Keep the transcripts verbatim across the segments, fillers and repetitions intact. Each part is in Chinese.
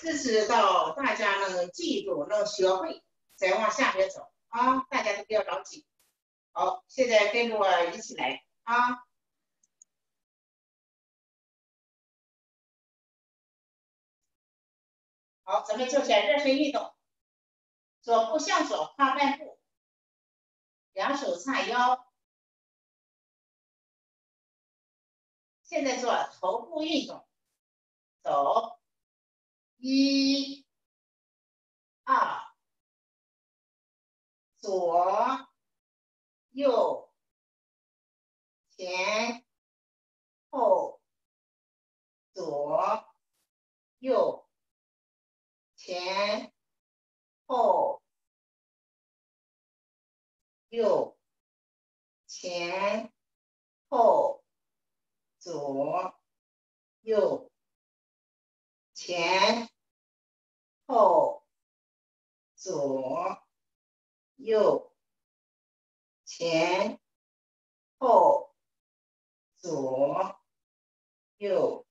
这是到大家能记住、能学会，再往下面走啊！大家都不要着急。好，现在跟着我一起来啊！好，咱们做些热身运动，左步向左跨半步，两手叉腰。现在做头部运动，走，一、二，左、右、前、后，左、右、前、后、右、前、后，左、右、前、后，左、右、前、后，左、右、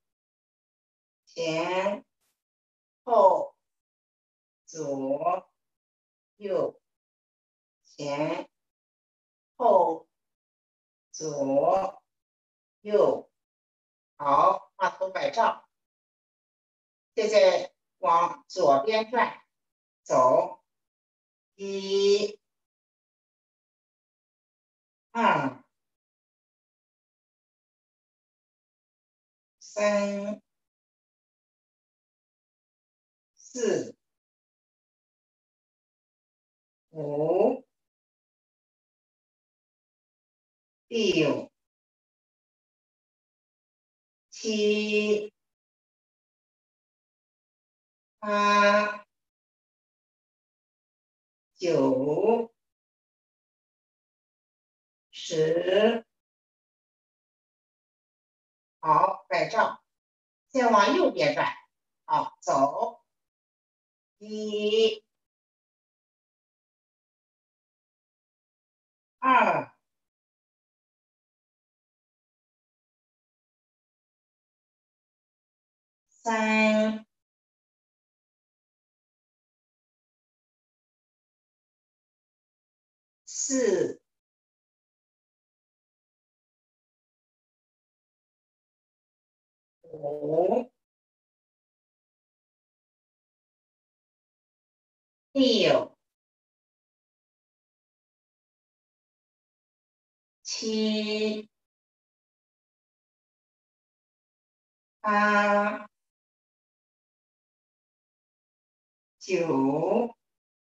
前、后，左、右、前、后，左、右。好，把头摆正。现在往左边转，走，一、二、三、四、五、六、七、八、九、十。好，摆正。再往右边转，好，走，一、二、三、四、五、六、七、八、九、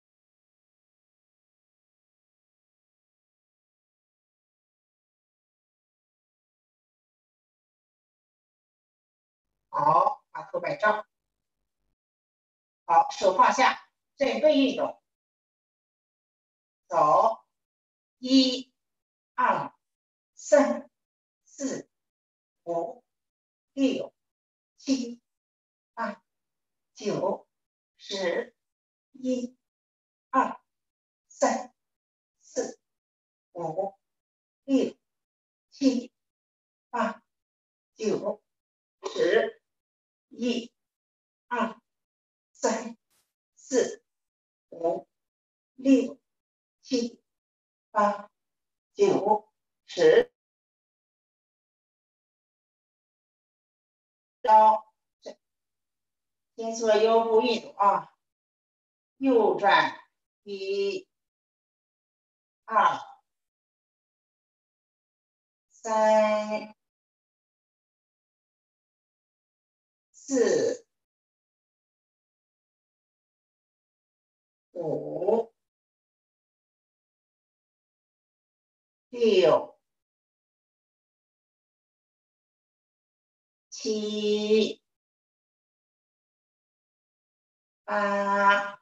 好，把头摆正。好，手放下，正背运动，走，一、二、三、四、五、六、七、八、九、十、一、二、三、四、五、六、七、八、九、十、一、二、三、四、五、六、七、八、九、十。腰，先做腰部运动啊，右转，一、二、三、四、五、六、七、八、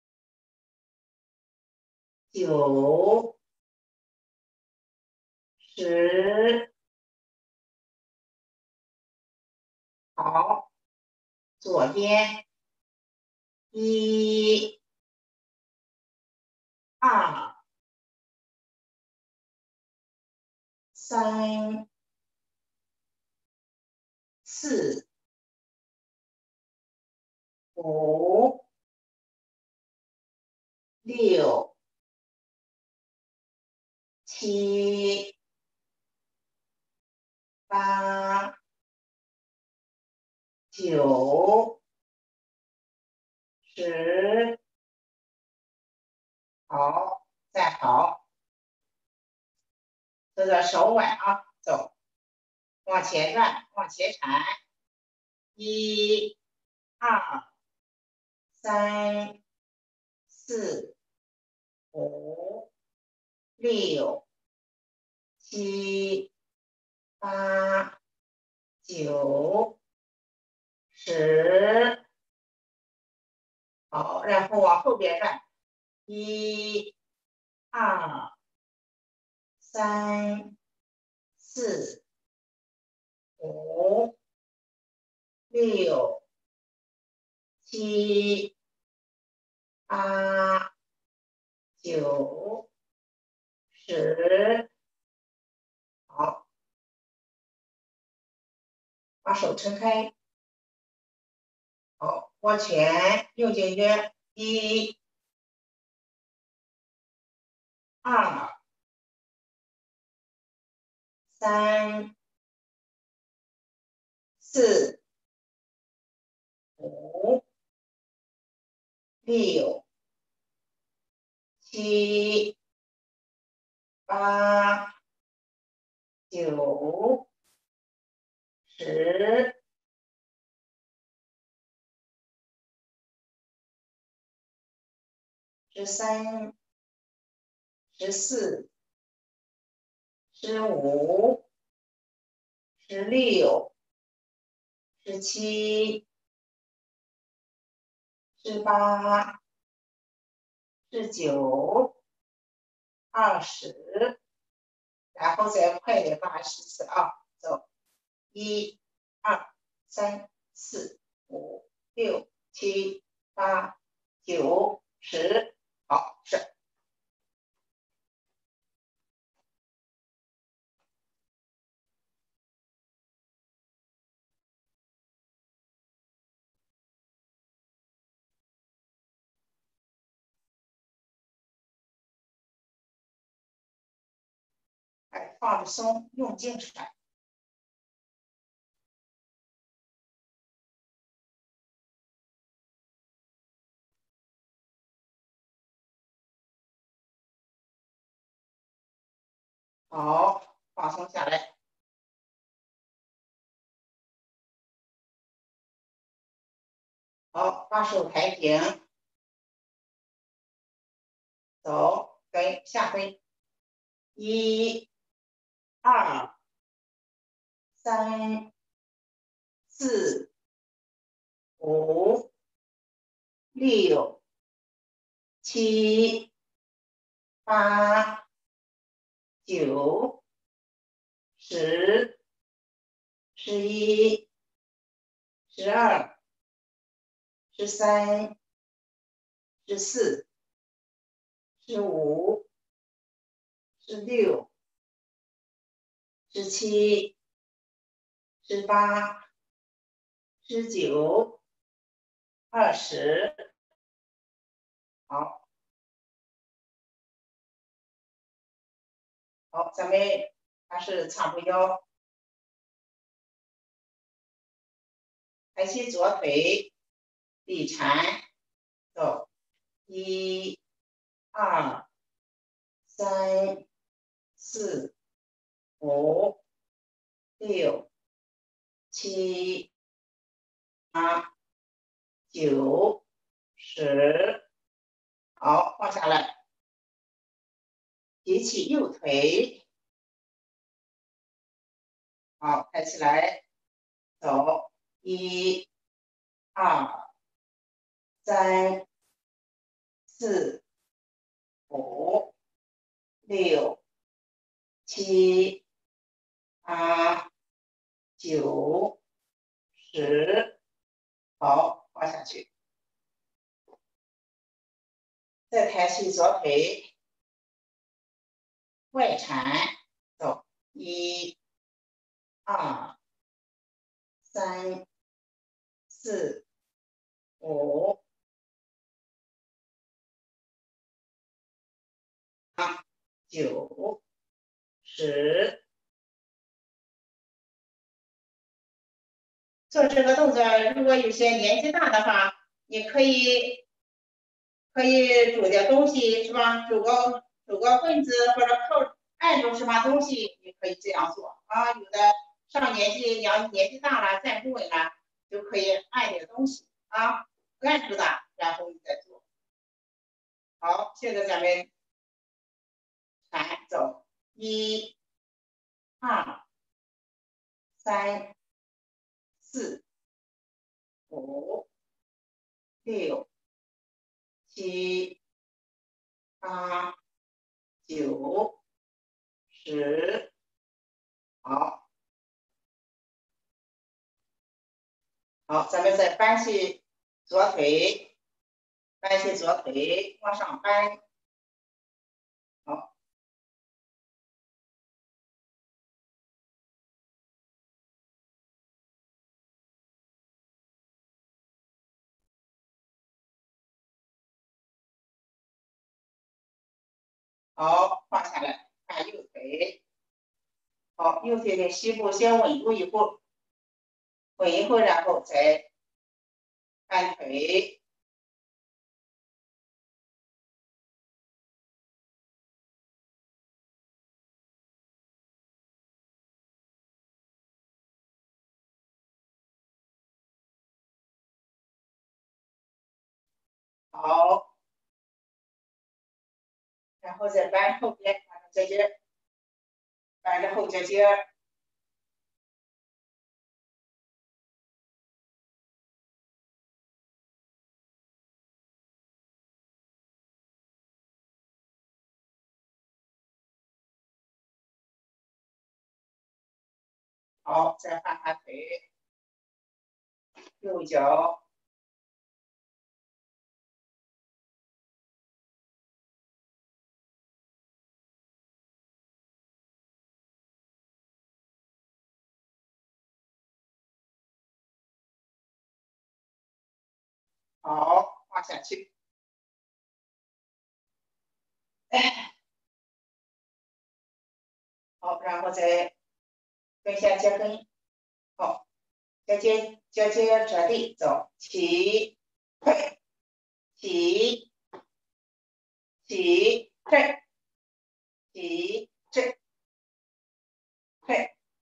九、十。好，左边，一、二、三、四、 五、六、七、八、九、十。好，再好，这个手腕啊，走，往前转，往前缠，一、二、三、四、五、六、七、八、九、十。好，然后往后边转，一、二、三、四、五、六、七、八、九、十。好，把手撑开。好，握拳，右肩约，一、二、三、四、五、六、七、八、九、十。十三、十四、十五、十六、十七、十八、十九、二十。然后再快点把十次啊，走，一、二、三、四、五、六、七、八、九、十。好，是。哎，放着松，用劲甩。好，放松下来。好，把手抬平，走，跟下蹲，一、二、三、四、五、六、七、八、九、十、十一、十二、十三、十四、十五、十六、十七、十八、十九、二十。好，好，咱们还是叉步腰，抬起左腿，立缠，走，一、二、三、四、五、六、七、八、九、十。好，放下来，提起右腿，好，抬起来，走，一、二、三、四、五、六、七、八、九、十。好，放下去，再抬起左腿，外缠，走，一、二、三、四、 五、八、九、十。做这个动作，如果有些年纪大的话，你可以可以煮点东西，是吧？煮个煮个棍子或者扣按住什么东西，你可以这样做啊。有的上年纪年年纪大了，站不稳了，就可以按点东西啊，按住它，然后你再做。好，现在咱们来走，一、二、三、四、五、六、七、八、九、十。好，好，咱们再搬起左腿，搬起左腿往上搬。好，好，放下来，看右腿。好，右腿的膝部先稳住一会儿，稳一会儿，然后再搬腿。好，然后再搬后边，把它这些搬着后脚尖。好，再换下腿，右脚。好，放下去。好，然后再跟下脚跟。好，脚尖脚尖着地走，起，起，起，退，起，退，退。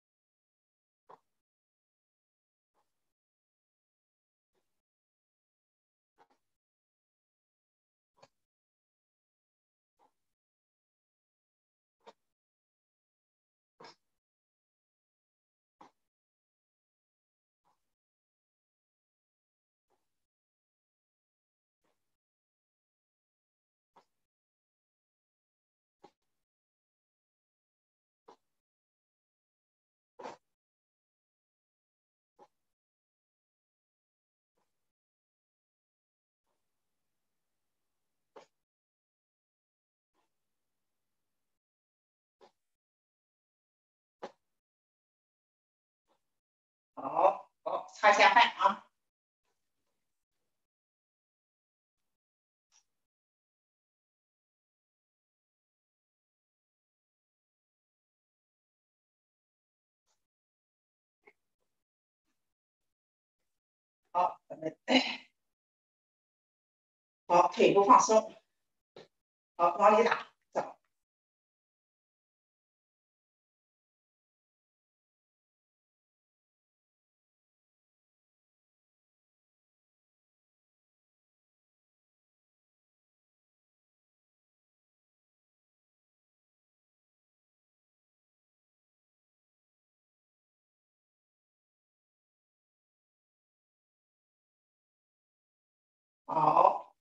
好，好，擦下汗啊。好，咱们好，腿部放松。好，往里打，走。好，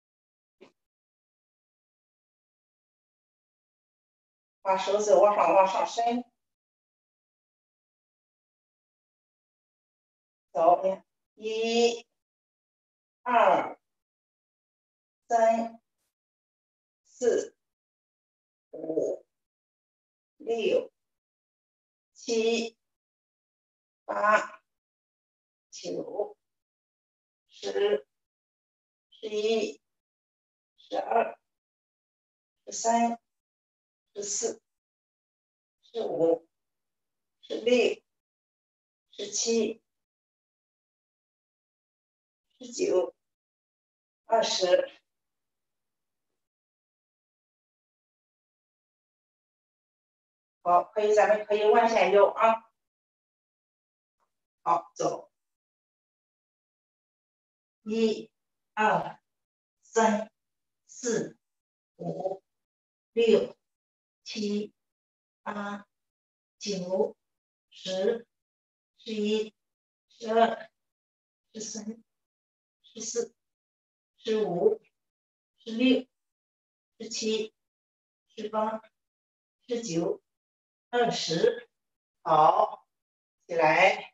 把手指往上往上伸，走，一、二、三、四、五、六、七、八、九、十、 十一、十二、十三、十四、十五、十六、十七、十九、二十。好，可以，咱们可以往前游啊。好，走。一、二、三、四、五、六、七、八、九、十、十一、十二、十三、十四、十五、十六、十七、十八、十九、二十。好，起来。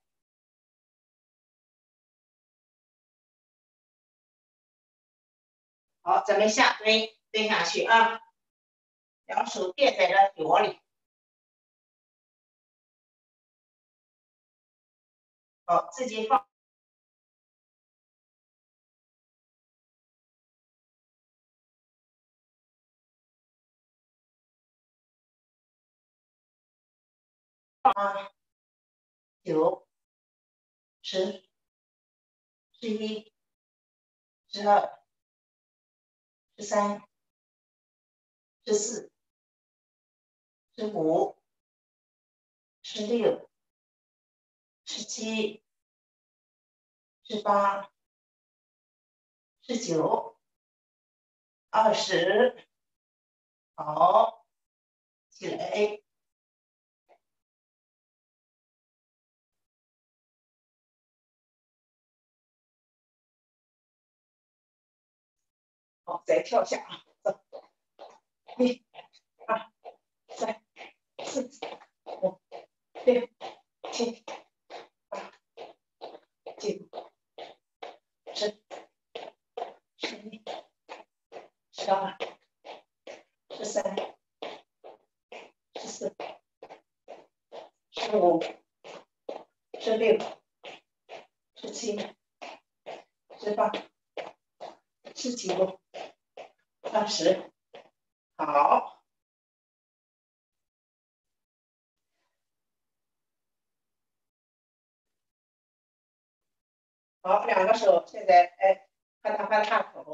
好，咱们下蹲，蹲下去啊，两手垫在这脚里。好，自己放。啊，九、十、十一、十二、十三、十四、十五、十六、十七、十八、十九、二十。好，起来。好，再跳下啊，走。一、二、三、四、五、六、七、八、九、十、十一、十二、十三、十四、十五、十六、十七、十八、十九、二十。好。好，两个手现在哎，拍打拍打头。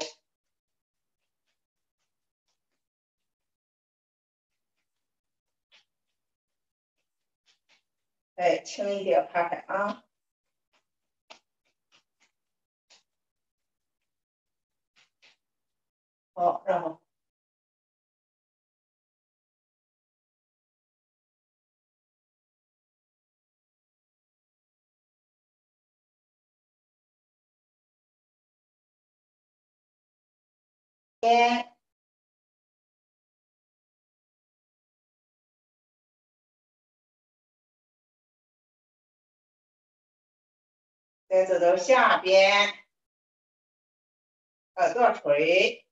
哎，轻一点拍拍啊。好，然后先再走到下边，耳朵垂。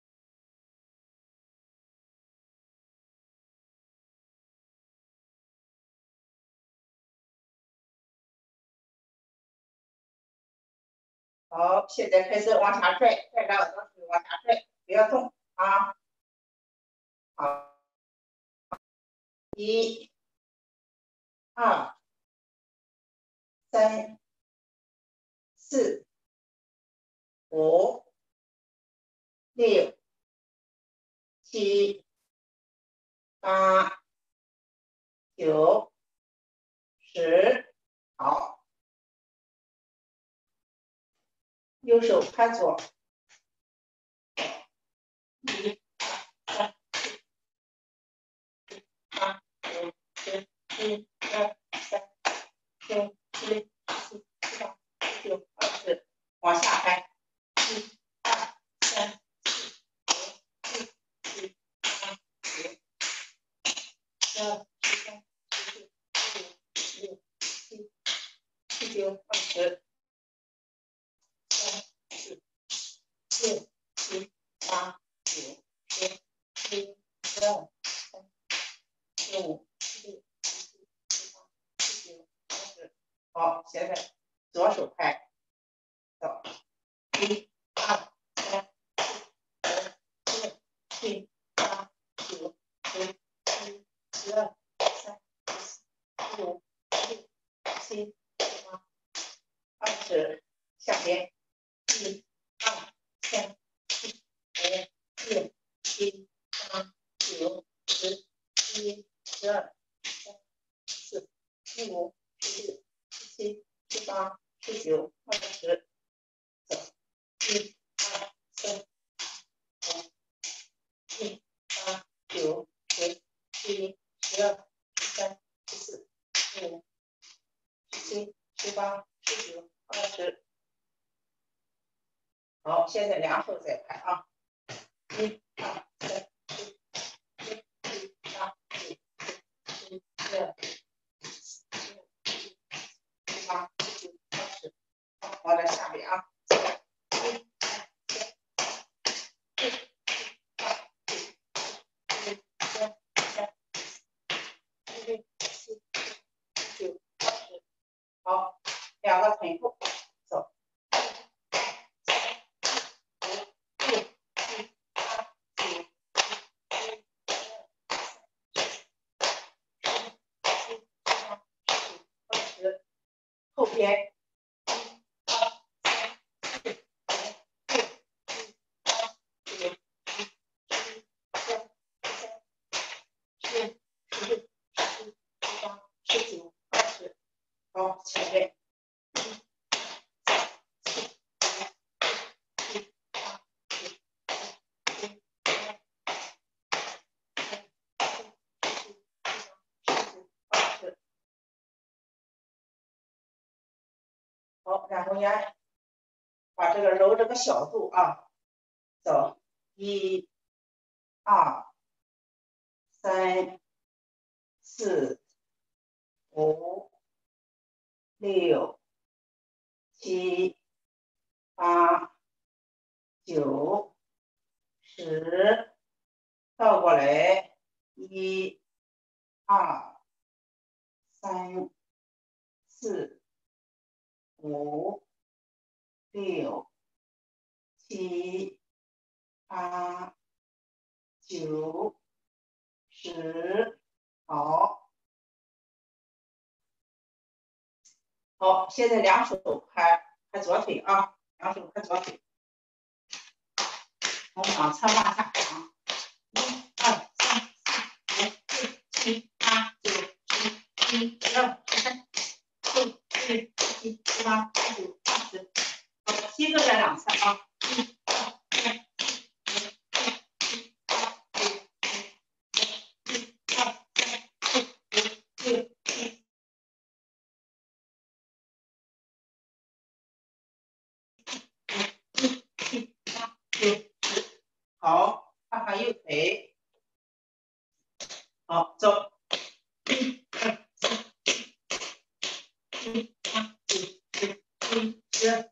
好，现在开始往下拽，拽着耳朵垂往下拽，不要动啊。好，一、二、三、四、五、六、七、八、九、十。好，右手拍左。一、二、三、四、五、六、七、二、三、九、十、十一、十二、十九、二十，往下拍。一、二、三、四、五、六、七、八、九、十二、十三、十四、十五、十六、七、十九、二十。三、四、六、七、八、九、十、十一、十二、十三、十五、十六、十七、十八、十九、二十。好，现在左手拍，走，一、二、三、 一、二、三、四、五、六、七、八、九、十、十一、十二、十三、十四、十五、十六、十七、十八、十九、二十。走，一、二、三、五、七、八、九、十、十一、十二、十三、十四、十五、十七、十八、十九、二十。好，现在两手再拍啊，一、二、三、四、五、六、七、八、九、十、十一、十二、十六、十八、十九、二十。好，放在下面啊。一、好，两个臀部，走。后边，一、二、三、四、五、六、七、八、九、十、十一、十二、十三、十四、十五、十六、十七、十八、十九、二十。好，前面。好，然后呢，把这个揉这个小肚啊，走，一、二、三、四、五、六、七、八、九、十，倒过来，一、二、三、四、五、六、七、八、九、十，好，好，现在两手拍拍左腿啊，两手拍左腿，从两侧往下长，一、二、三、四、五、六、七、八、九、十、十一、十二、十三、十四、十六、十七、十八、十九、二十。好，膝各在两侧啊，一、二、三、四、五、六、七、八、九、十、一、二、三、四、五、六、七。好，看看右腿。好，走。一、二、三、四、五、六、七、八、九、十、十一、十二、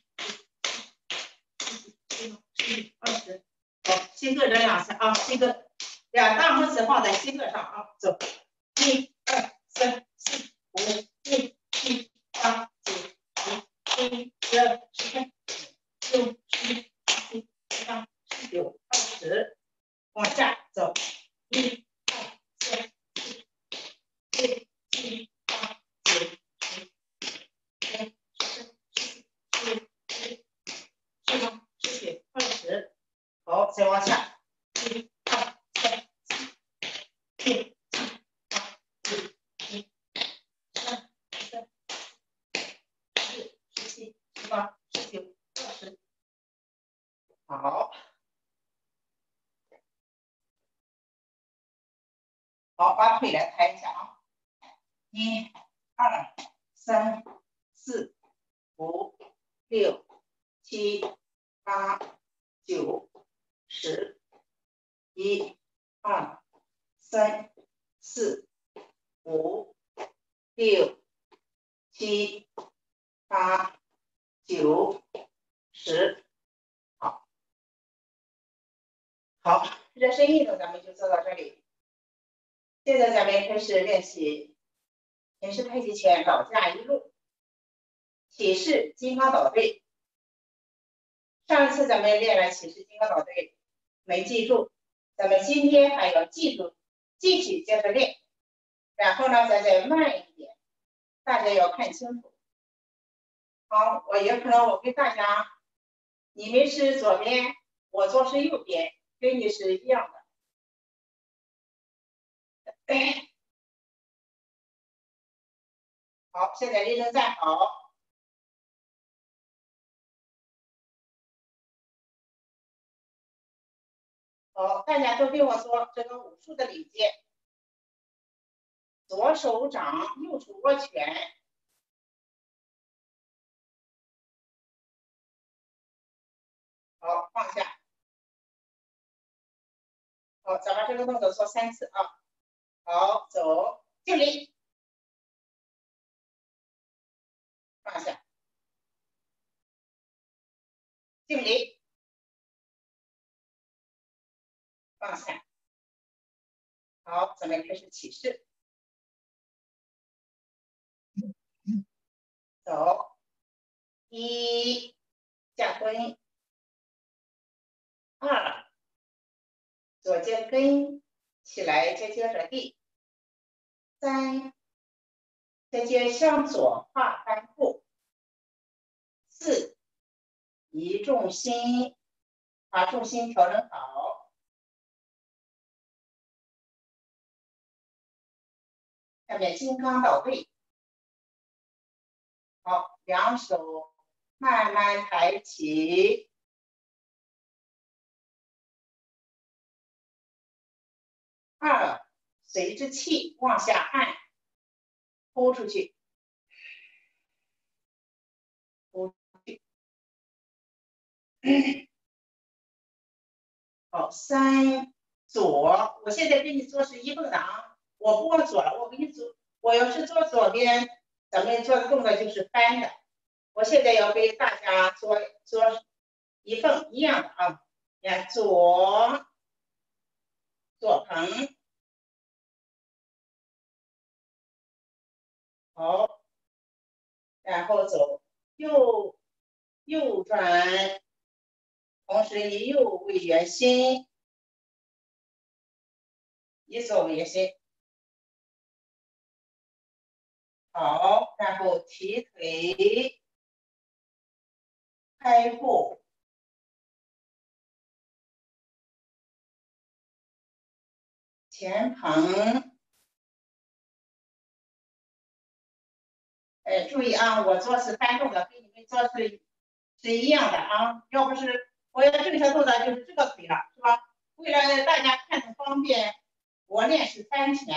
十三、十四、十五、十六、二十。好，膝各这两下啊，膝各，两大拇指放在膝各上啊，走。一、二、三、四、五、六、七、八、九、十、十一、十二、十三、十六、十七、十八、十九、二十。往下走。一、二、三、四、六、七、八、九、十、十一、十二、十三、十四、十五、十六、十八、十九、二十。好，再往下。一、二、三、四、六、七、八、九、十、十二、十三、十四、十七、十八、十九、二十。好。好，把腿来抬一下啊！一、二、三、四、五、六、七、八、九、十。一、二、三、四、五、六、七、八、九、十。好，好，热身运动咱们就做到这里。现在咱们开始练习前式太极拳老架一路起势金刚捣对。上一次咱们练完起势金刚捣对没记住，咱们今天还要记住，继续接着练。然后呢，咱再慢一点，大家要看清楚。好，我也可能我给大家你们是左边，我做是右边，跟你是一样的。哎，好，现在立正站好。好，大家都跟我说这个武术的礼节：左手掌，右手握拳。好，放下。好，咱把这个动作做三次啊。好，走，敬礼，放下，敬礼，放下。好，咱们开始起势。走，一，下蹲，二，左肩跟起来，接接着地。三，再接向左跨翻步。四，移重心，把重心调整好。下面金刚倒背。好，两手慢慢抬起。二，随着气往下按，呼出去，呼出去。好，三，左，我现在给你做是一蹦的啊，我不往左了，我给你做，我要是做左边，咱们做的动作就是翻的。我现在要给大家做做一蹦一样的啊，你看左左横，好，然后走右右转，同时以右为圆心，以左为圆心。好，然后提腿，开步，前捧。哎，注意啊，我做是翻动的，跟你们做是是一样的啊。要不是我要正确动作，就是这个腿了，是吧？为了大家看着方便，我练是翻前。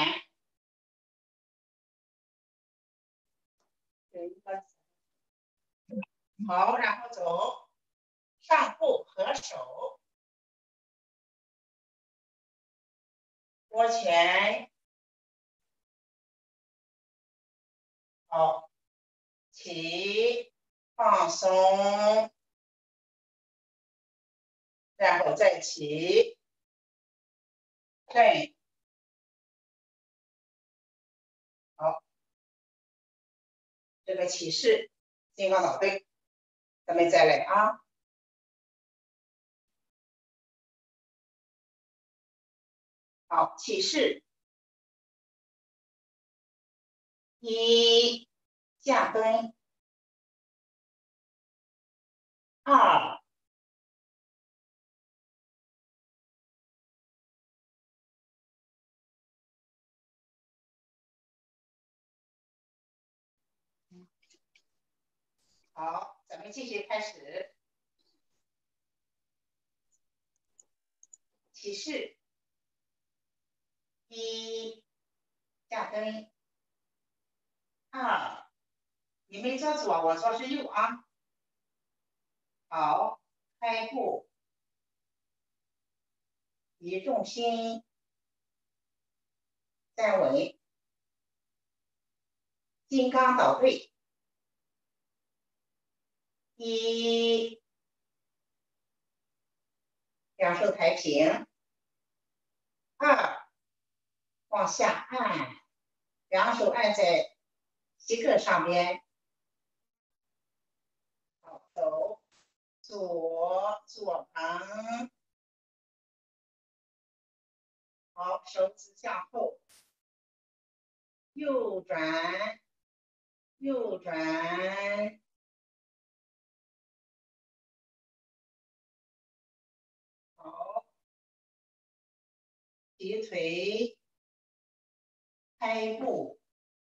好，然后走上步合手，握拳。好，起，放松，然后再起，对，好，这个起势，金刚倒背，咱们再来啊。好，起势，一，下蹲，二，好，咱们继续开始。起势，一，下蹲，二，你们做左，我做是右啊。好，开步，移重心，站稳，金刚倒背，一，两手抬平，二，往下按，两手按在膝盖上边。好，走，左左旁，好，手指向后，右转，右转， 提腿开步，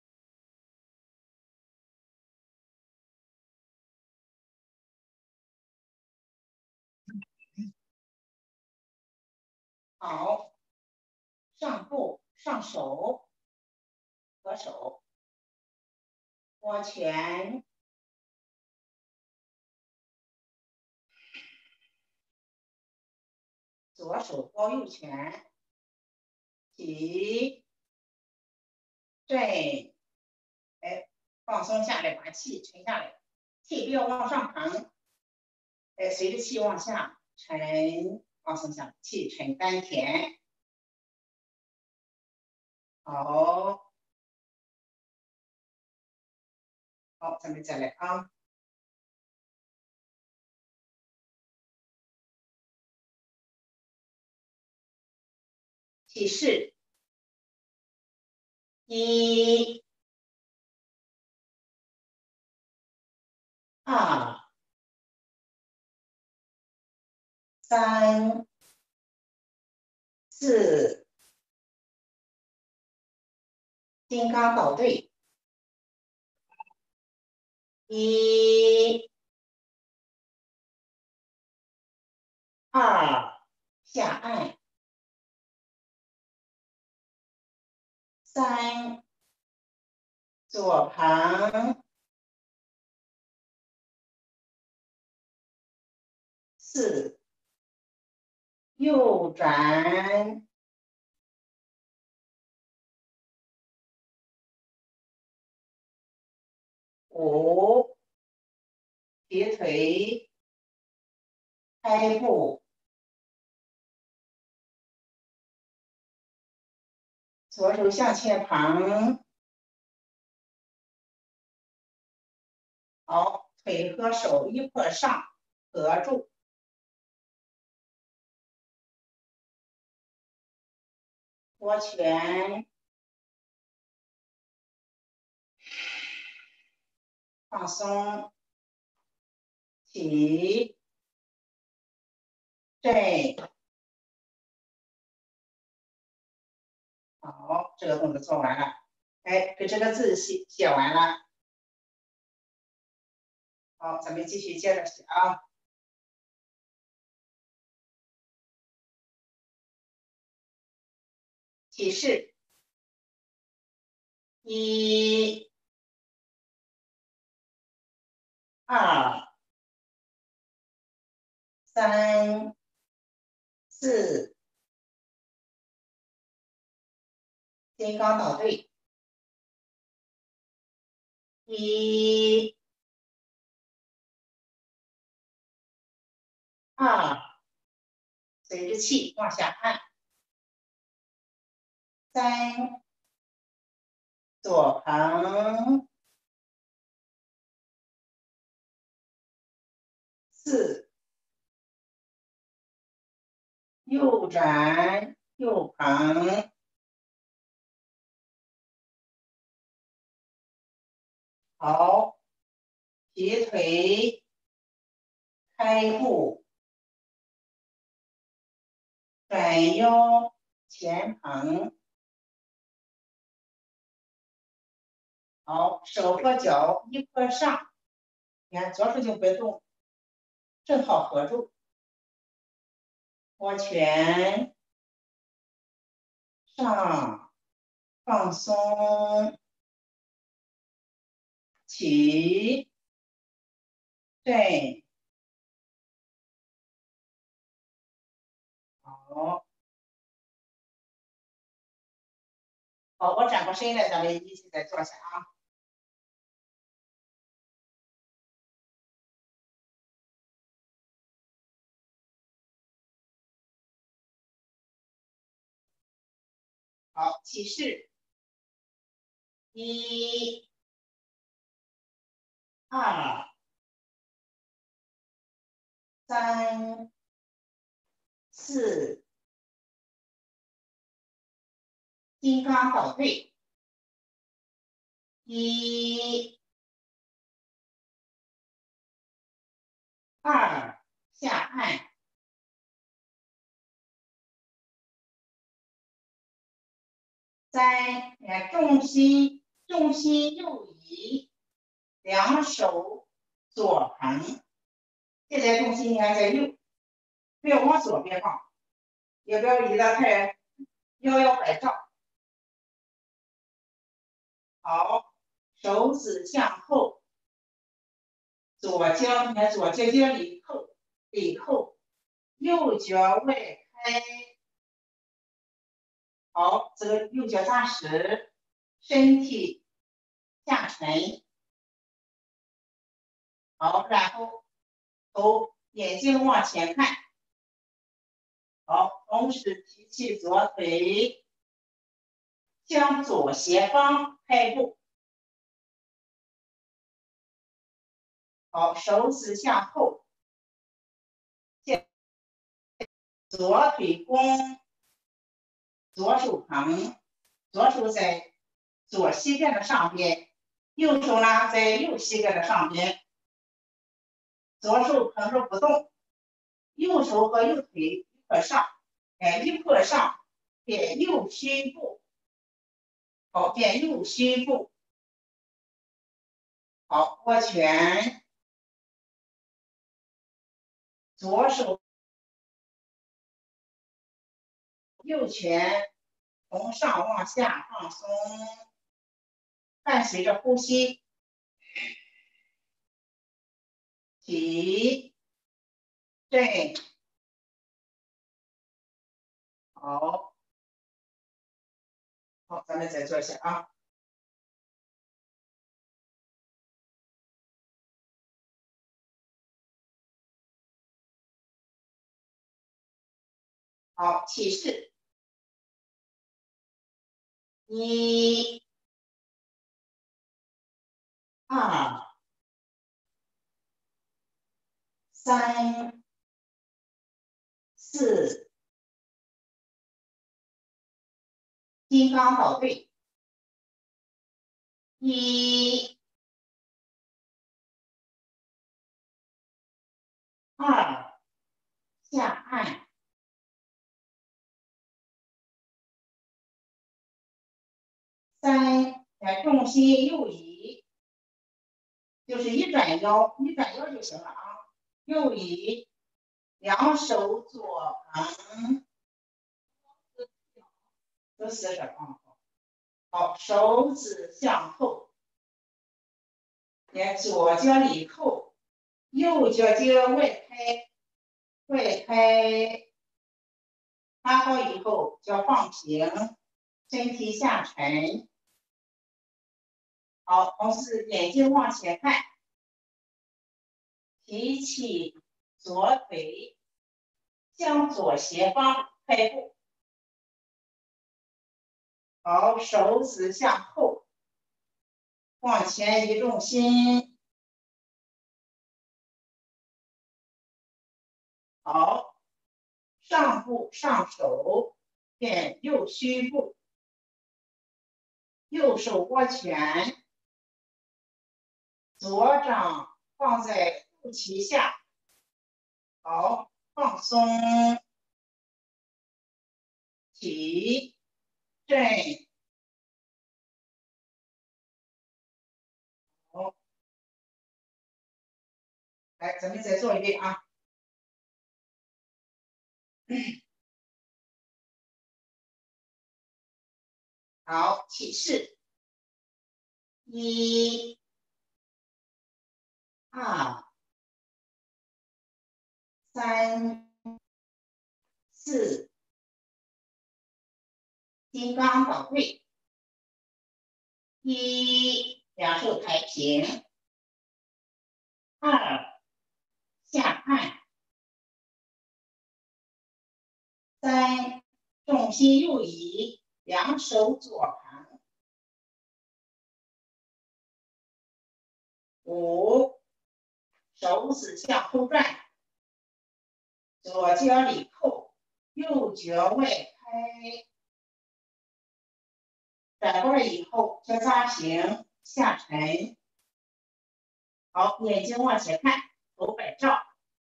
好，上步上手，合手，握拳，左手抱右拳，起，正，哎，放松下来，把气沉下来，气不要往上腾，哎，随着气往下沉，放松下来，气沉丹田，好，好，咱们再来啊。起势，一、二、三、四，金刚倒退，一、二，下按，三，左旁，四，右转，五，提腿，开步，左手向前旁，好，腿和手一块上，合住，握拳，放松，起，正，好，这个动作做完了，哎，给这个字写写完了，好，咱们继续接着写啊。提示：一、二、三、四，金刚倒退。一、二，随着气往下按。三，左横。四，右转，右横。好，提腿，开步，转腰，前横。好，手和脚一块上，你看左手就别动，正好合住。握拳，上，放松，起，正，好，好，我转过身来，咱们一起再做一下啊。好，起势，一、二、三、四，金刚倒退。一、二，下按。 三，呃，重心重心右移，两手左横。现在重心应该在右，不要往左边放，也不要移得太腰腰摆正。好，手指向后，左脚你看左脚脚里扣里扣，右脚外开。好，这个右脚扎实，身体下沉。好，然后头眼睛往前看。好，同时提起左腿，向左斜方开步。好，手指向后，左腿弓，左手横，左手在左膝盖的上边，右手呢在右膝盖的上边。左手横着不动，右手和右腿一块上，哎，一块上，变右虚步。好，变右虚步。好，握拳，左手右拳从上往下放松，伴随着呼吸，提振。好，好，咱们再做一下啊。好，起势，一、二、三、四，金刚倒退，一、二，下按，三，呃，重心右移，就是一转腰，一转腰就行了啊。右移，两手左横，都死着啊。好，手指向后，连左脚里扣，右脚脚外开，外开，拉好以后脚放平，身体下沉。好，同时眼睛往前看，提起左腿，向左斜方开步。好，手指向后，往前移重心。好，上步上手，变右虚步，右手握拳，左掌放在肚脐下。好，放松，提振。好，来，咱们再做一遍啊。好，起势，一、二、三、四，金刚倒退，一，两手抬平，二，下按，三，重心右移，两手左横，五，手指向后转，左脚里扣，右脚外开，转过来以后脚扎平下沉。好，眼睛往前看，头摆正，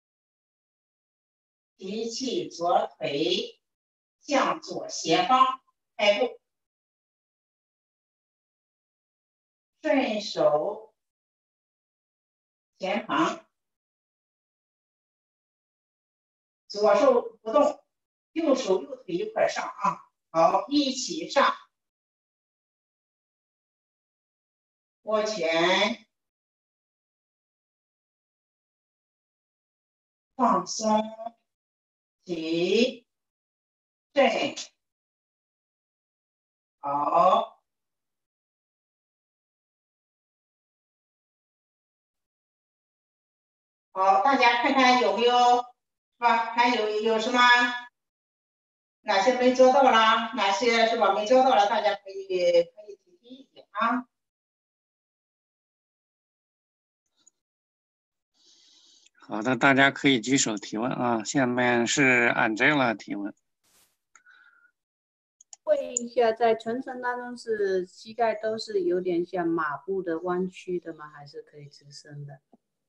提起左腿，向左斜方开步。 顺手前旁，左手不动，右手右腿一块上啊，好，一起上，握拳，放松，起，正，好。好，大家看看有没有，是吧？看有有什么，哪些没做到啦？哪些是吧没做到了？大家可以可以提提意见啊。 好的，大家可以举手提问啊。下面是 Angela 提问。 问一下，在晨晨当中是膝盖都是有点像马步的弯曲的吗？还是可以直伸的？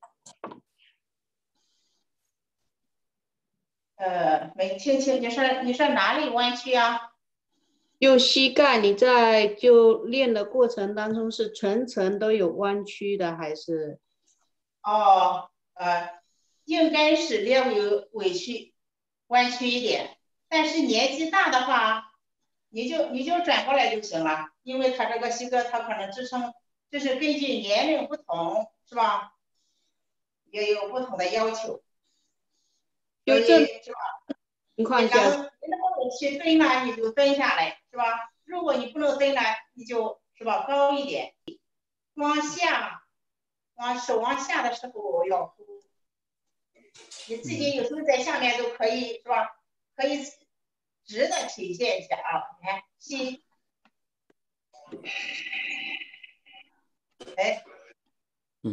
呃，没听清，你说你说哪里弯曲啊？ 就膝盖，你在就练的过程当中是全程都有弯曲的，还是？ 哦，呃，应该是略微委屈弯曲一点，但是年纪大的话，你就你就转过来就行了，因为他这个膝盖他可能支撑，就是根据年龄不同，是吧？也有不同的要求，所以是吧？ 情况下， 你能你能够去蹲了，你就蹲下来，是吧？如果你不能蹲了，你就是吧高一点，往下，往手往下的时候要呼，你自己有时候在下面都可以，是吧？可以直的体现一下啊，你看吸，哎， 嗯，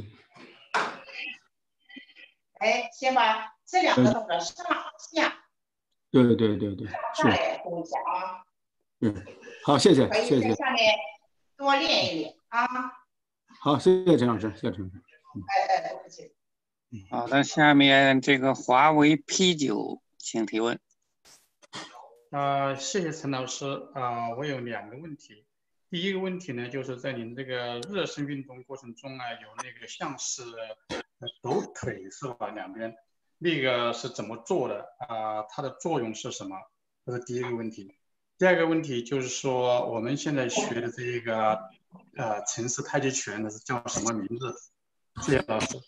哎，先把这两个动作上下， 对对对对，是， 上来呼一下啊。 嗯，好，谢谢， 可以谢谢， 在下面多练一练啊。 好，谢谢陈老师，谢谢陈老师。 哎哎，不行。 好的，下面这个华为 P 九，请提问。 呃，谢谢陈老师啊、呃，我有两个问题。第一个问题呢，就是在您这个热身运动过程中啊，有那个像是抖腿是吧？两边那个是怎么做的啊、呃？它的作用是什么？这是第一个问题。第二个问题就是说，我们现在学的这个呃城市太极拳的是叫什么名字？谢谢老师。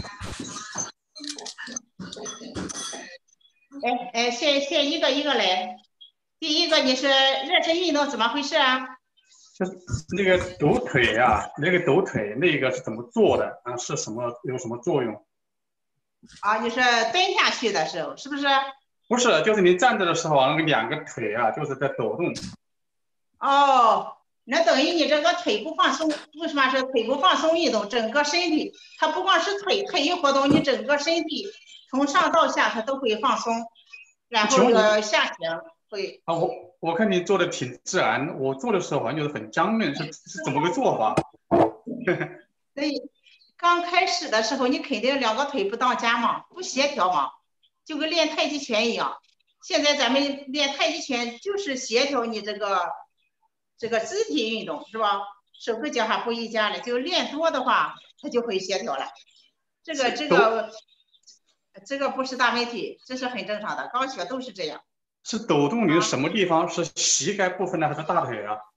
哎哎，先先一个一个来。第一个，你是热身运动怎么回事啊？ 就是那个抖腿啊，那个抖腿那个是怎么做的啊？是什么有什么作用？ 啊，你是蹲下去的时候，是不是？ 不是，就是你站着的时候啊，那个两个腿啊，就是在抖动。 哦，那等于你这个腿部放松。为什么是腿部放松运动？整个身体，它不光是腿，腿一活动，你整个身体从上到下它都会放松，然后就下行会。 啊，我我看你做的挺自然，我做的时候好像就是很僵硬，是是怎么个做法？ 所以刚开始的时候，你肯定两个腿不当家嘛，不协调嘛，就跟练太极拳一样。现在咱们练太极拳就是协调你这个这个肢体运动，是吧？手和脚还不一家了，就练多的话，它就会协调了。这个这个这个不是大问题，这是很正常的，刚学都是这样。 是抖动你的什么地方？是膝盖部分呢，还是大腿啊？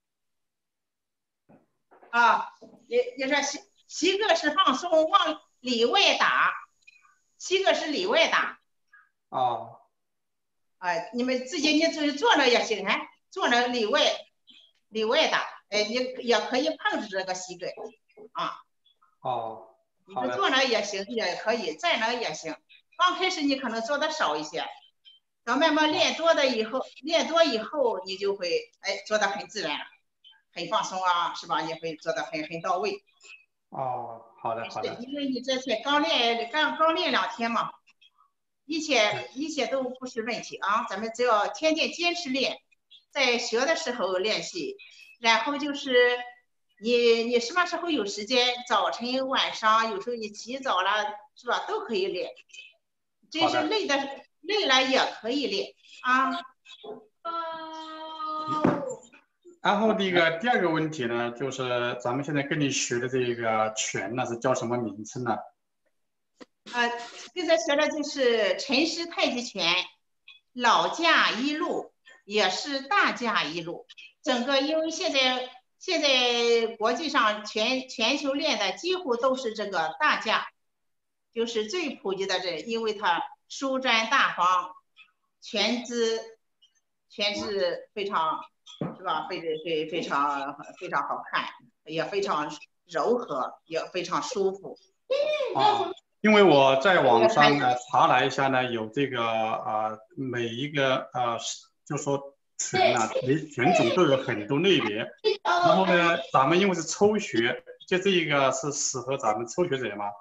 啊，也也是膝膝盖是放松，往里外打，膝盖是里外打。 哦。 哎，你们自己你自己坐着也行，哎，坐着里外里外打，哎，你也可以碰着这个膝盖啊。 哦。 你是坐着也行，也可以站着也行。刚开始你可能做的少一些，等慢慢练多的以后，练多以后你就会哎做的很自然了，很放松啊，是吧？你会做的很很到位。 哦，好的好的。 因为你这才刚练刚刚练两天嘛，一切一切都不是问题啊，咱们只要天天坚持练，在学的时候练习，然后就是你你什么时候有时间，早晨晚上，有时候你起早了是吧，都可以练。真是累的累了也可以练啊。 然后那个第二个问题呢，就是咱们现在跟你学的这个拳呢，是叫什么名称呢？ 呃，现在学的就是陈氏太极拳，老架一路，也是大架一路。整个因为现在现在国际上全全球练的几乎都是这个大架，就是最普及的这，因为它舒展大方，拳姿拳姿非常是吧？非非非常非常好看，也非常柔和，也非常舒服。 啊，因为我在网上呢查了一下呢，有这个呃每一个呃就说拳呢，每拳种都有很多类别。然后呢，咱们因为是初学，就这一个是适合咱们初学者吗？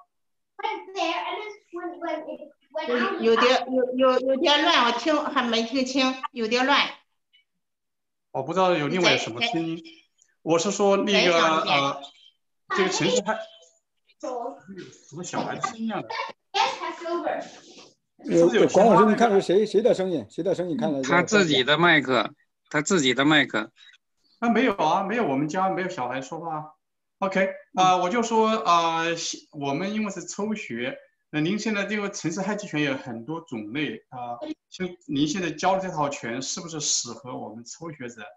有有点有有有点乱，我听还没听清，有点乱。 我不知道有另外有什么声音。我是说那个呃，这个陈氏太。什么小孩子声音啊？ 呃，管老师，你看是谁谁的声音？谁的声音？看了他自己的麦克，他自己的麦克。 啊，没有啊，没有，我们家没有小孩说话。OK， 啊、呃，我就说啊、呃，我们因为是初学，那您现在这个陈氏太极拳有很多种类啊，就、呃、您现在教的这套拳是不是适合我们初学者？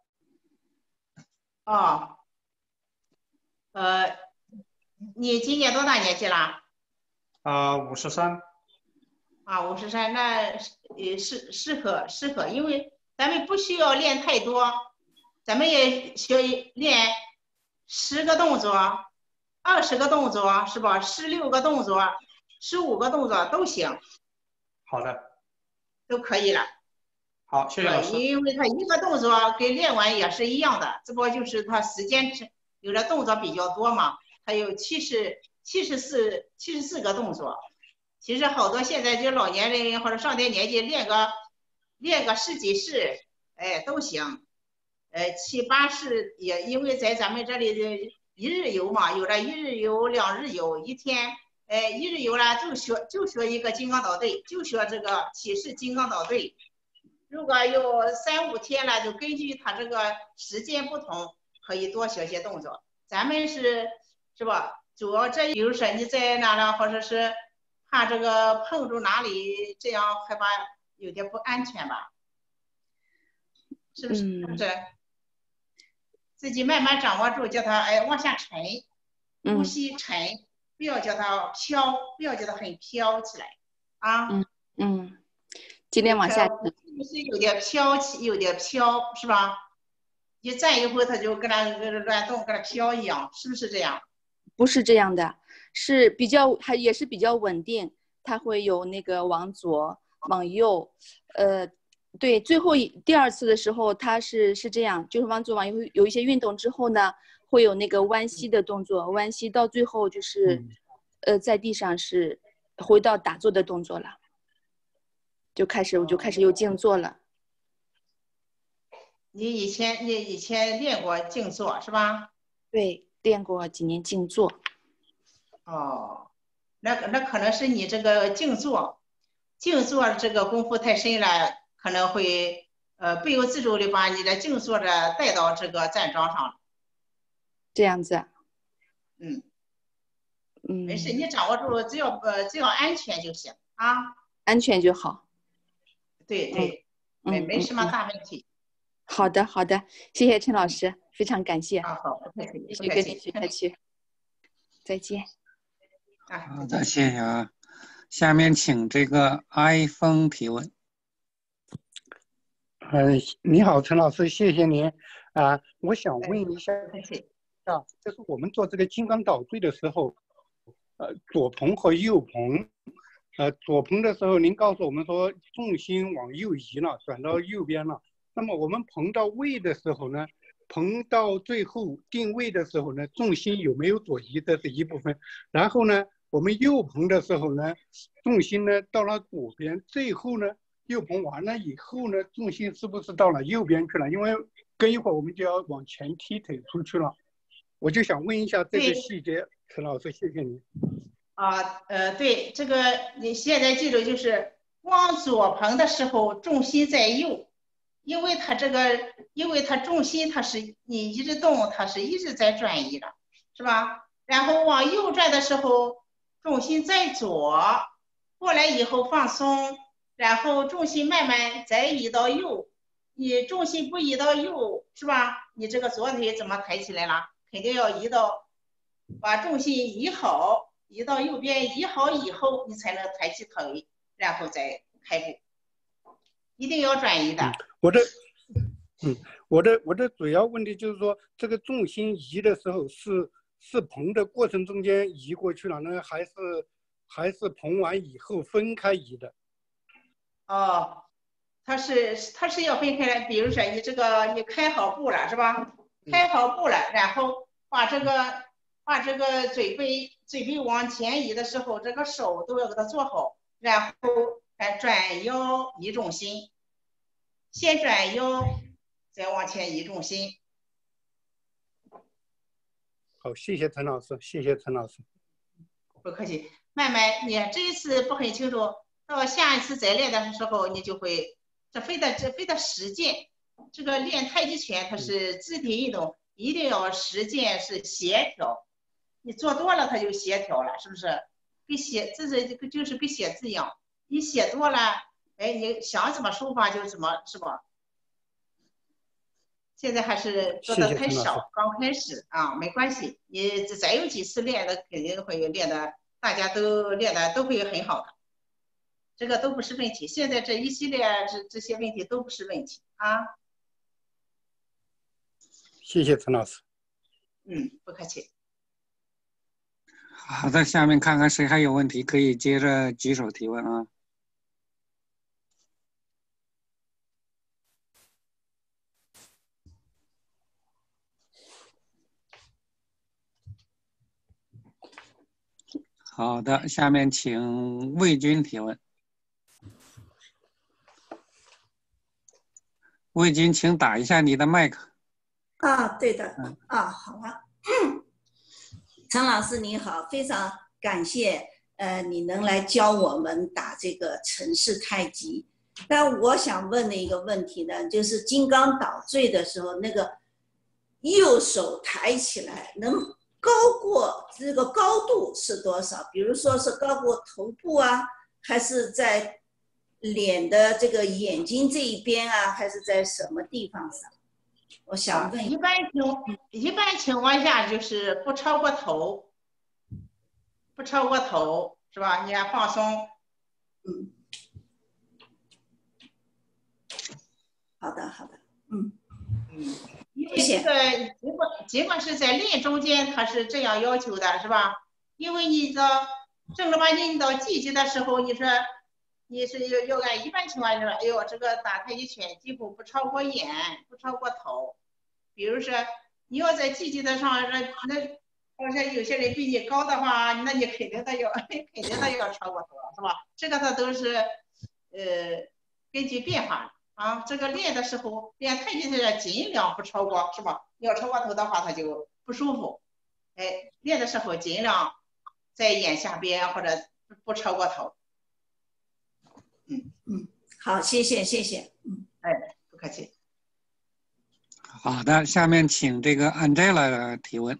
哦，呃。你今年多大年纪了？ 啊，五十三。 啊，五十三，那也适适合适合，因为咱们不需要练太多，咱们也学练十个动作、二十个动作，是吧？十六个动作、十五个动作都行。 好的， 都可以了。 好，谢谢老师。 因为他一个动作跟练完也是一样的，只不过就是他时间有的动作比较多嘛。还有七十七十四七十四个动作，其实好多现在就老年人或者上点年纪练个练个十几式，哎都行，呃七八式也，因为在咱们这里的一日游嘛，有的一日游、两日游，一天，哎一日游呢就学就学一个金刚捣对，就学这个起式金刚捣对。如果有三五天了，就根据他这个时间不同，可以多学些动作。咱们是。是吧？主要这，比如说你在哪了，或者是怕这个碰住哪里，这样害怕有点不安全吧？是不是？ 嗯、 是不是？自己慢慢掌握住，叫他哎往下沉，呼吸沉，嗯、不要叫他飘，不要叫他很飘起来啊。 嗯嗯，尽量往下沉。 是有点飘起，有点飘，是吧？一站一会儿，他就跟他乱动，跟他飘一样，是不是这样？ 不是这样的，是比较还也是比较稳定，它会有那个往左往右，呃，对，最后一第二次的时候，它是是这样，就是往左往右有一些运动之后呢，会有那个弯膝的动作，弯膝到最后就是，嗯、呃，在地上是回到打坐的动作了，就开始我就开始又静坐了。 你以前你以前练过静坐是吧？ 对。练过几年静坐， 哦，那那可能是你这个静坐，静坐这个功夫太深了，可能会呃不由自主的把你的静坐的带到这个站桩上。 这样子。 嗯嗯， 没事，你掌握住，只要呃只要安全就行啊。 安全就好。 对对， 嗯、 没没什么大问题。 好的好的，谢谢陈老师。非常感谢， 啊好，不客气， 继续跟你学下去，再见。 好的，谢谢啊。下面请这个 iPhone 提问。 呃，你好，陈老师，谢谢您啊、呃。我想问一下，啊，就是我们做这个金刚捣对的时候，呃，左棚和右棚，呃，左棚的时候，您告诉我们说重心往右移了，转到右边了。那么我们棚到位的时候呢？棚到最后定位的时候呢，重心有没有左移，这是一部分。然后呢，我们右棚的时候呢，重心呢到了左边，最后呢，右棚完了以后呢，重心是不是到了右边去了？因为跟一会儿我们就要往前踢腿出去了。我就想问一下这个细节，陈老师，谢谢您。 啊，呃，对，这个你现在记住，就是往左棚的时候，重心在右。 因为它这个，因为它重心它是你一直动，它是一直在转移的，是吧？然后往右转的时候，重心在左，过来以后放松，然后重心慢慢再移到右。你重心不移到右，是吧？你这个左腿怎么抬起来了？肯定要移到，把重心移好，移到右边，移好以后，你才能抬起腿，然后再开步。一定要转移的。 嗯、我的，嗯，我的我的主要问题就是说，这个重心移的时候是是捧的过程中间移过去了呢，还是还是捧完以后分开移的？ 哦。它是它是要分开来，比如说你这个你开好步了是吧？开好步了，然后把这个把这个嘴背嘴背往前移的时候，这个手都要给它做好，然后再转腰移重心，先转腰，再往前移重心。 好，谢谢陈老师，谢谢陈老师。 不客气，慢慢你这一次不很清楚，到下一次再练的时候，你就会。这非得这非得实践，这个练太极拳它是肢体运动，一定要实践是协调。你做多了它就协调了，是不是？跟写这是就是跟写字一样，你写多了，哎，你想怎么书法就怎么，是吧？现在还是做的太少，刚开始啊，没关系，你再有几次练的，肯定会练的，大家都练的都会很好的。这个都不是问题，现在这一系列这这些问题都不是问题啊。 谢谢陈老师。 嗯，不客气。 好的，下面看看谁还有问题，可以接着举手提问啊。好的，下面请魏军提问。魏军，请打一下你的麦克。 啊，对的，啊，好啊。陈老师你好，非常感谢，呃，你能来教我们打这个陈氏太极。但我想问的一个问题呢，就是金刚捣坠的时候，那个右手抬起来能高过这个高度是多少？比如说是高过头部啊，还是在脸的这个眼睛这一边啊，还是在什么地方上？我想问一般情一般情况下就是不超过头，不超过头是吧？你要放松。 嗯，好的好的，嗯嗯，因为这个尽管尽管是在练中间，它是这样要求的，是吧？因为你到正儿八经到季节的时候，你说。你是要要按一般情况下，哎呦，这个打太极拳几乎不超过眼，不超过头。比如说，你要在季节的上，那那好像有些人比你高的话，那你肯定的要肯定的要超过头，是吧？这个它都是呃根据变化啊。这个练的时候练太极拳尽量不超过，是吧？要超过头的话，它就不舒服。哎，练的时候尽量在眼下边或者不超过头。 嗯嗯，好，谢谢谢谢，嗯， 哎，不客气。 好的，下面请这个 Angela 提问。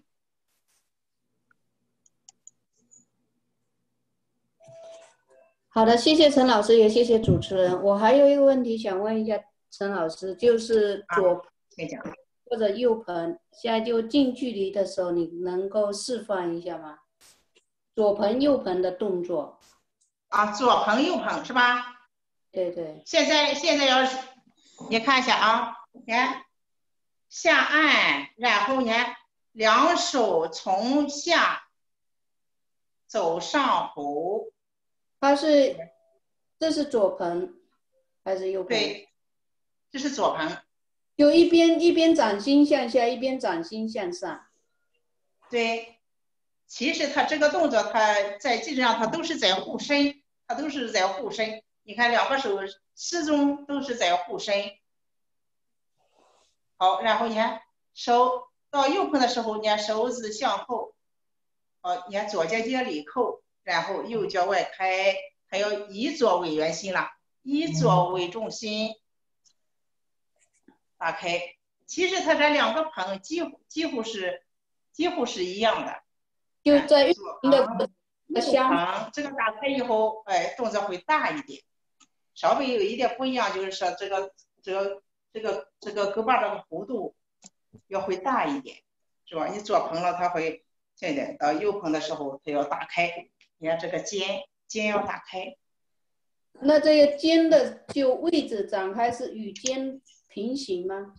好的，谢谢陈老师，也谢谢主持人。我还有一个问题想问一下陈老师，就是左盆或者右盆，现在就近距离的时候，你能够示范一下吗？左盆右盆的动作。 啊，左盆右盆是吧？ 对对。 现在现在要是你看一下啊，你看下按，然后呢，两手从下走上弧。 它是，这是左盆还是右盆？ 对，这是左盆。 就一边一边掌心向下，一边掌心向上。 对，其实它这个动作，它在基本上它都是在护身，它都是在护身。你看两个手始终都是在护身。好，然后你看手到右盆的时候，你看手指向后，好，你看左脚尖里扣，然后右脚外开，还要以左为圆心了，以左为重心。 打开。其实它这两个盆几乎几乎是几乎是一样的。 就在运左行的盆、右相盆，这个打开以后，哎，动作会大一点，稍微有一点不一样，就是说这个这个这个这个胳膊这个弧度要会大一点，是吧？你左盆了，它会现在到右盆的时候，它要打开，你看这个肩肩要打开。 那这个肩的就位置展开是与肩平行吗？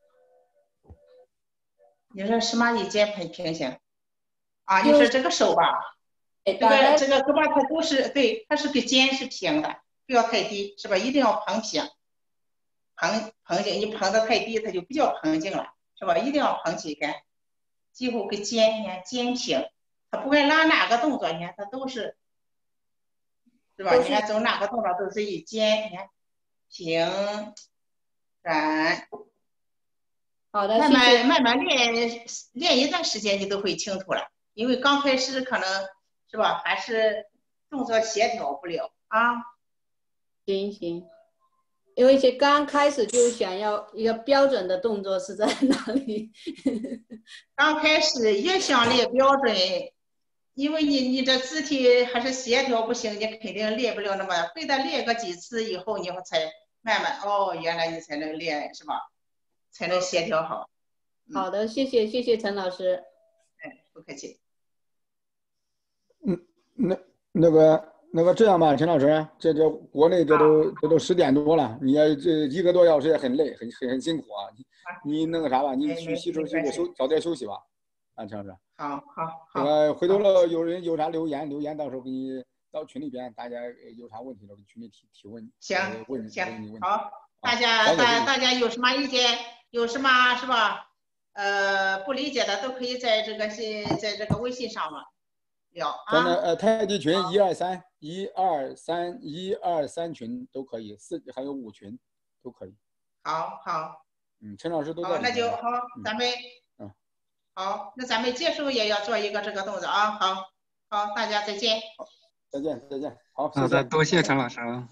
你说什么与肩平平行？啊，你说这个手吧，这个这个胳膊它都是对，它是跟肩是平的，不要太低，是吧？一定要捧平，捧捧紧，你捧的太低，它就比较捧紧了，是吧？一定要捧起看，几乎跟肩，你看肩平，它不管拉哪个动作，你看它都是，是吧？你看走哪个动作都是以肩，你看平软。 好的， 慢慢谢谢慢慢练练一段时间，你都会清楚了。因为刚开始可能是吧，还是动作协调不了啊。 行行，因为是刚开始就想要一个标准的动作是在哪里？ 刚开始也想练标准，因为你你这肢体还是协调不行，你肯定练不了那么。非得练个几次以后，你才慢慢哦，原来你才能练是吧？才能协调好。 好的，谢谢谢谢陈老师。 哎，不客气。 嗯，那那个那个这样吧，陈老师，这这国内这都这都十点多了，你要这一个多小时也很累，很很很辛苦啊。你你那个啥吧，你去洗手洗休早点休息吧，啊，陈老师。 好好好。 这个回头了有人有啥留言留言，到时候给你到群里边，大家有啥问题了，给群里提提问。 行问行好，大家大大家有什么意见？有什么是吧？呃，不理解的都可以在这个信，在这个微信上嘛聊啊。 咱的呃太极群一二三一二三一二三群都可以，四还有五群都可以。 好好。 嗯，陈老师都在。 好，那就好，咱们嗯， 好，那咱们结束也要做一个这个动作啊。好，好，大家再见。 再见再见，好， 好的，多谢陈老师啊。